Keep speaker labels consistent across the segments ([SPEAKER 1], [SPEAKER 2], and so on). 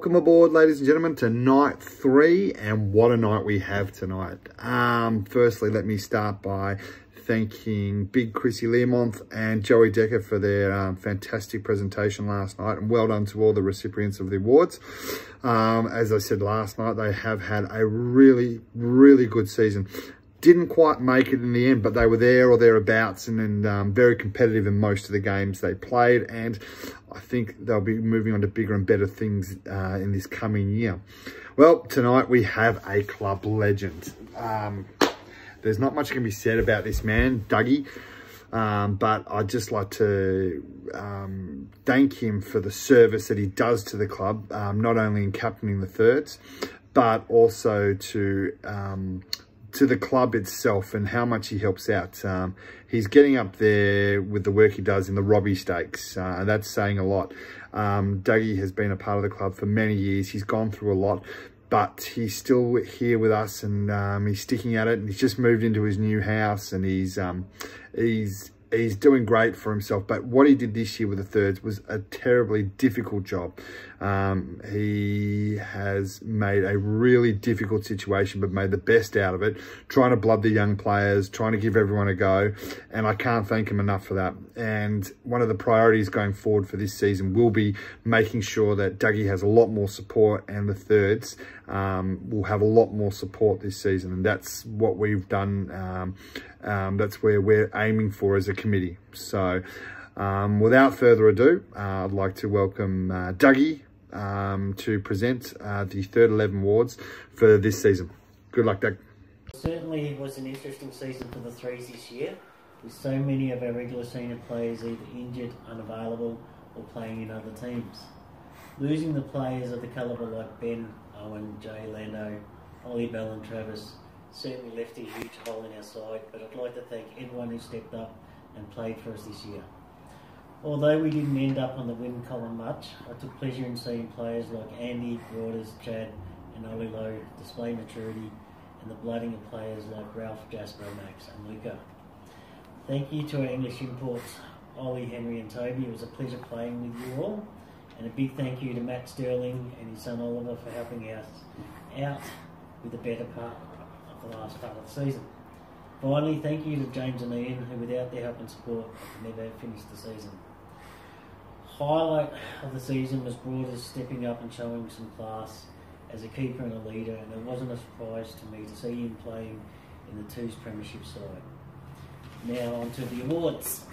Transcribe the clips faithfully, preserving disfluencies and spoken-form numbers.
[SPEAKER 1] Welcome aboard, ladies and gentlemen, to night three, and what a night we have tonight. Um, firstly, let me start by thanking Big Chrissy Learmonth and Joey Decker for their um, fantastic presentation last night, and well done to all the recipients of the awards. Um, as I said last night, they have had a really, really good season. Didn't quite make it in the end, but they were there or thereabouts, and, and um, very competitive in most of the games they played. And I think they'll be moving on to bigger and better things uh, in this coming year. Well, tonight we have a club legend. Um, there's not much can be said about this man, Dougie, um, but I'd just like to um, thank him for the service that he does to the club, um, not only in captaining the thirds, but also to... Um, to the club itself and how much he helps out. Um, he's getting up there with the work he does in the Robbie Stakes. Uh, that's saying a lot. Um, Dougie has been a part of the club for many years. He's gone through a lot, but he's still here with us, and um, he's sticking at it, and he's just moved into his new house, and he's um, he's he's doing great for himself. But what he did this year with the thirds was a terribly difficult job. Um, he has made a really difficult situation, but made the best out of it, trying to blood the young players, trying to give everyone a go. And I can't thank him enough for that. And one of the priorities going forward for this season will be making sure that Dougie has a lot more support, and the thirds um, will have a lot more support this season. And that's what we've done. Um, um, that's where we're aiming for as a committee. So um, without further ado, uh, I'd like to welcome uh, Dougie um, to present uh, the third eleven awards for this season. Good luck, Doug.
[SPEAKER 2] Certainly it was an interesting season for the threes this year, with so many of our regular senior players either injured, unavailable, or playing in other teams. Losing the players of the calibre like Ben, Owen, Jay, Lando, Ollie Bell and Travis certainly left a huge hole in our side, but I'd like to thank everyone who stepped up and played for us this year. Although we didn't end up on the win column much, I took pleasure in seeing players like Andy, Waters, Chad and Ollie Lowe display maturity, and the blooding of players like Ralph, Jasper, Max and Luca. Thank you to our English imports, Ollie, Henry and Toby. It was a pleasure playing with you all. And a big thank you to Matt Sterling and his son Oliver for helping us out with the better part of the last part of the season. Finally, thank you to James and Ian, who without their help and support never finished the season. Highlight of the season was Broaders stepping up and showing some class as a keeper and a leader, and it wasn't a surprise to me to see him playing in the Twos Premiership side. Now on to the awards.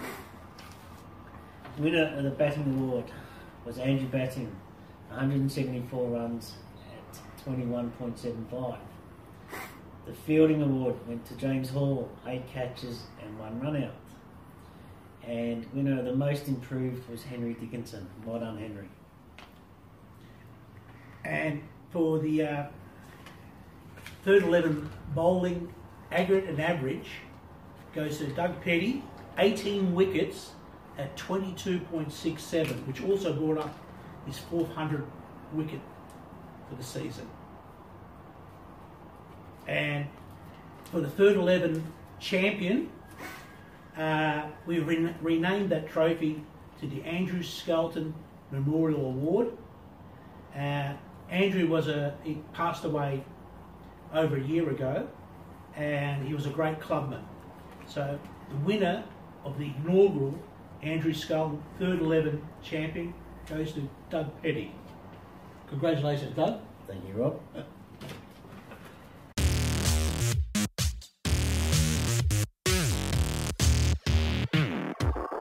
[SPEAKER 2] Winner of the batting award was Andrew Batting, one hundred seventy-four runs at twenty-one point seven five. The fielding award went to James Hall, eight catches and one run out. And winner of the most improved was Henry Dickinson. Well done, Henry.
[SPEAKER 3] And for the uh, third eleven bowling, aggregate and average goes to Doug Petty, eighteen wickets at twenty-two point six seven, which also brought up his four hundredth wicket for the season. And for the third eleven champion, uh, we re renamed that trophy to the Andrew Skelton Memorial Award. Uh, Andrew was a, he passed away over a year ago, and he was a great clubman. So the winner of the inaugural Andrew Skelton third eleven champion goes to Doug Petty. Congratulations, Doug.
[SPEAKER 2] Thank you, Rob.